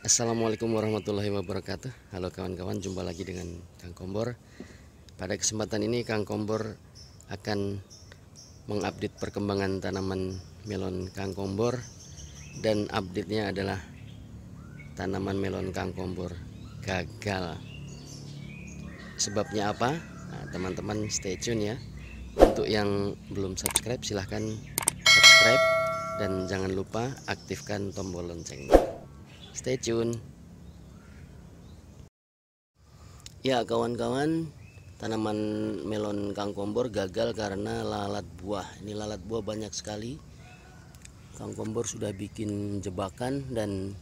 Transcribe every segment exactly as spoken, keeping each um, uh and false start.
Assalamualaikum warahmatullahi wabarakatuh. Halo kawan-kawan, jumpa lagi dengan Kang Kombor. Pada kesempatan ini Kang Kombor akan mengupdate perkembangan tanaman melon Kang Kombor. Dan update-nya adalah tanaman melon Kang Kombor gagal. Sebabnya apa? Nah, teman-teman stay tune ya. Untuk yang belum subscribe silahkan subscribe. Dan jangan lupa aktifkan tombol loncengnya. Stay tune. Ya kawan-kawan, tanaman melon Kang Kombor gagal karena lalat buah. Ini lalat buah banyak sekali. Kang Kombor sudah bikin jebakan dan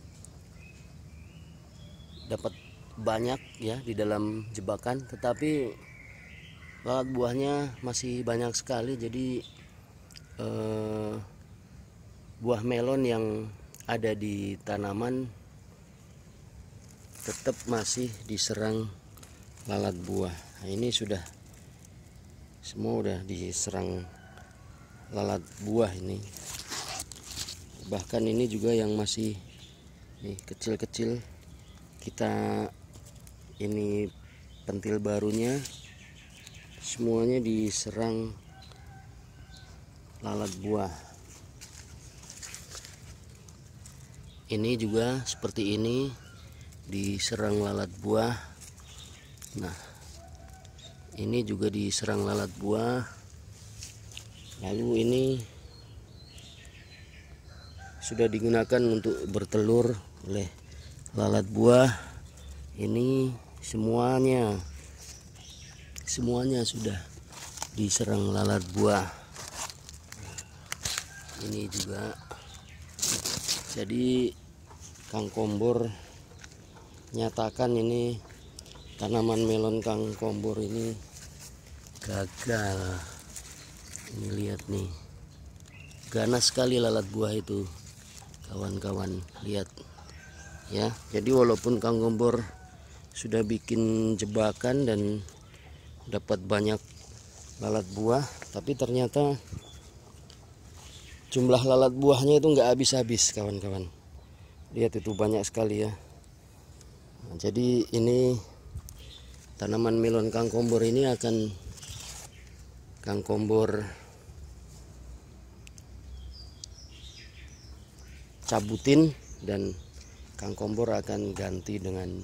dapat banyak ya di dalam jebakan, tetapi lalat buahnya masih banyak sekali. Jadi eh, buah melon yang ada di tanaman tetap masih diserang lalat buah. Nah, ini sudah semua udah diserang lalat buah ini. Bahkan ini juga yang masih nih kecil-kecil, kita ini pentil barunya semuanya diserang lalat buah. Ini juga seperti ini diserang lalat buah. Nah, ini juga diserang lalat buah. Lalu ini sudah digunakan untuk bertelur oleh lalat buah. Ini semuanya semuanya sudah diserang lalat buah. Ini juga. Jadi Kang Kombor nyatakan ini tanaman melon Kang Kombor ini gagal. Ini lihat nih, ganas sekali lalat buah itu kawan-kawan, lihat ya. Jadi walaupun Kang Kombor sudah bikin jebakan dan dapat banyak lalat buah, tapi ternyata jumlah lalat buahnya itu nggak habis-habis kawan-kawan. Lihat itu banyak sekali ya. Nah, jadi ini tanaman melon Kang Kombor ini akan Kang Kombor cabutin dan Kang Kombor akan ganti dengan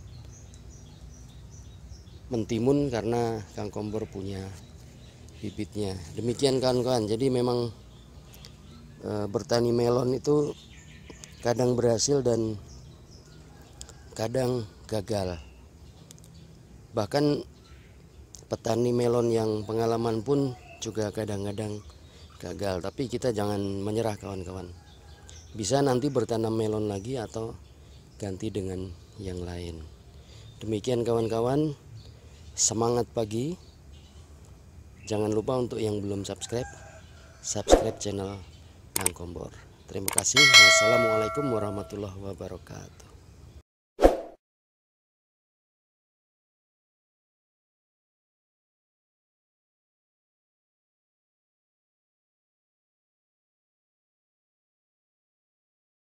mentimun karena Kang Kombor punya bibitnya. Demikian kawan-kawan. Jadi memang e, bertani melon itu kadang berhasil dan kadang gagal. Bahkan petani melon yang pengalaman pun juga kadang-kadang gagal. Tapi kita jangan menyerah kawan-kawan. Bisa nanti bertanam melon lagi atau ganti dengan yang lain. Demikian kawan-kawan, semangat pagi. Jangan lupa untuk yang belum subscribe, subscribe channel Kang Kombor. Terima kasih. Wassalamualaikum warahmatullahi wabarakatuh.